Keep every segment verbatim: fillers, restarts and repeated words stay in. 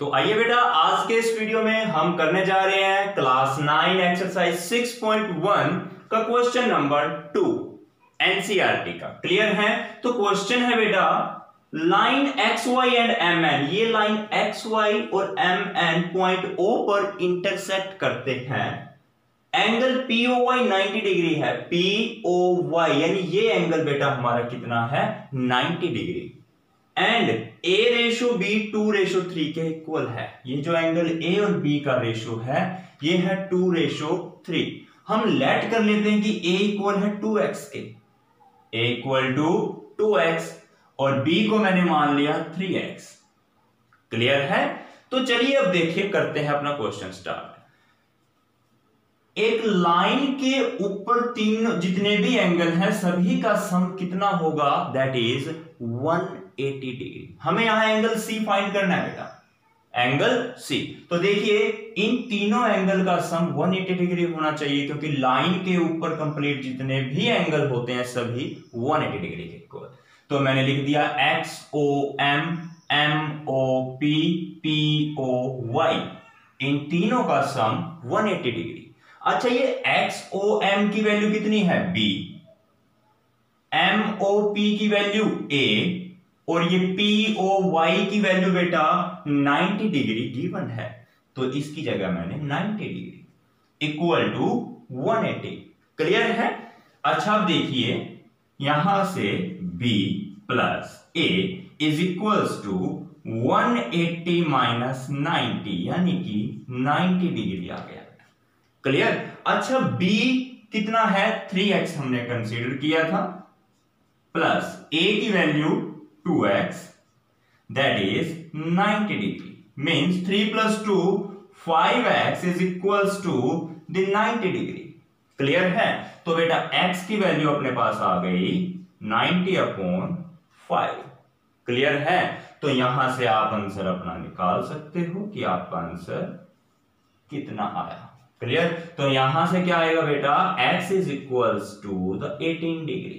तो आइए बेटा आज के इस वीडियो में हम करने जा रहे हैं class nine exercise six point one का क्वेश्चन नंबर टू एनसीईआरटी का। क्लियर है? तो क्वेश्चन है बेटा line X Y and M N, ये लाइन एक्स वाई और एम एन पॉइंट ओ पर इंटरसेक्ट करते हैं। Angle P O Y ninety degree है। पी ओ वाई यानी ये एंगल बेटा हमारा कितना है? Ninety degree. And A ratio B two ratio three के इक्वल है। ये जो एंगल ए और बी का रेशो है ये है टू रेशो थ्री। हम लेट कर लेते हैं कि ए इक्वल है टू एक्स के, A equal to two X और बी को मैंने मान लिया थ्री एक्स। क्लियर है? तो चलिए अब देखिए करते हैं अपना क्वेश्चन स्टार्ट। एक लाइन के ऊपर तीन जितने भी एंगल हैं सभी का सम कितना होगा? That is one eighty degree. हमें यहां एंगल सी फाइंड करना है बेटा, एंगल सी। तो देखिए इन तीनों एंगल का सम वन एटी डिग्री होना चाहिए क्योंकि लाइन के ऊपर कंप्लीट जितने भी एंगल होते हैं सभी वन एटी डिग्री के इक्वल। तो मैंने लिख दिया X O M, M O P, P O Y, इन तीनों का सम वन एटी डिग्री। अच्छा ये एक्स ओ एम की वैल्यू कितनी है? बी, एम ओ पी की वैल्यू ए और ये पी ओ वाई की वैल्यू बेटा नाइंटी डिग्री गिवन है। तो इसकी जगह मैंने ninety degree equal to one eighty. Clear है? अच्छा अब देखिए यहां से b plus a is equals to one eighty minus ninety यानी कि नाइंटी डिग्री आ गया। क्लियर? अच्छा b कितना है? थ्री एक्स हमने कंसीडर किया था प्लस a की value two X that is ninety degree means three plus two five X is equals to the ninety degree. Clear है? तो बेटा x की वैल्यू अपने पास आ गई नाइंटी अपॉन फाइव। क्लियर है? तो यहां से आप आंसर अपना निकाल सकते हो कि आपका आंसर कितना आया। क्लियर? तो यहां से क्या आएगा बेटा? x is equals to the eighteen degree.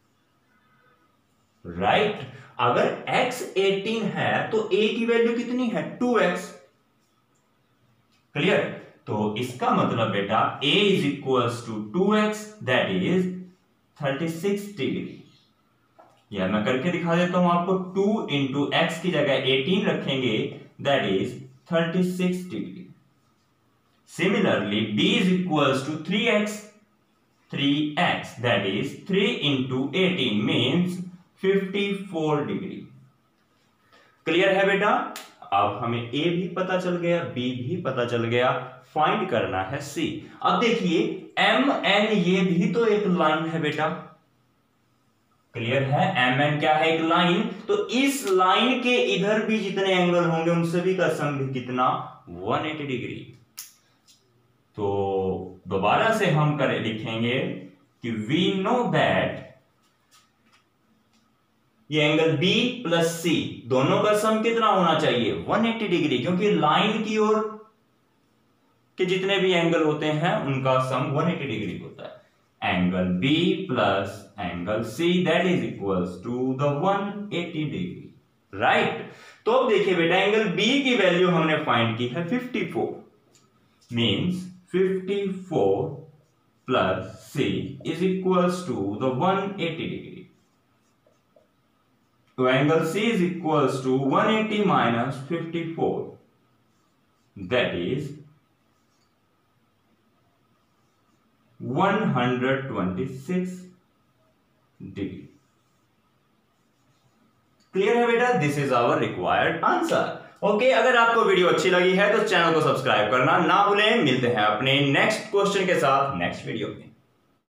Right right? अगर x एटीन है तो a की वैल्यू कितनी है? Two X. क्लियर? तो इसका मतलब बेटा a is equals to two X that is thirty six degree. या मैं करके दिखा देता हूं आपको। टू इंटू एक्स की जगह एटीन रखेंगे that is thirty six degree. Similarly b is equals to three X, three X that is three into eighteen means fifty four degree. Clear है बेटा? अब हमें a भी पता चल गया, b भी पता चल गया, फाइंड करना है c। अब देखिए m n ये भी तो एक लाइन है बेटा। क्लियर है? m n क्या है? एक लाइन। तो इस लाइन के इधर भी जितने एंगल होंगे उन सभी का सम भी कितना? One eighty degree. तो दोबारा से हम करें लिखेंगे कि वी नो दैट ये एंगल B प्लस C दोनों का सम कितना होना चाहिए? वन एटी डिग्री, क्योंकि लाइन की ओर के जितने भी एंगल होते हैं उनका सम वन एटी डिग्री होता है। Angle B plus angle C that is equals to the one eighty degree. Right? तो अब देखिए बेटा एंगल B की वैल्यू हमने फाइंड की है fifty four means fifty four plus C is equals to the one eighty degree. तो angle C is equals to one eighty minus fifty four that is one twenty six degree. Clear है बेटा? This is our required answer. Okay, अगर आपको video अच्छी लगी है तो channel को सब्सक्राइब करना ना भूलें। मिलते हैं अपने नेक्स्ट क्वेश्चन के साथ नेक्स्ट वीडियो में।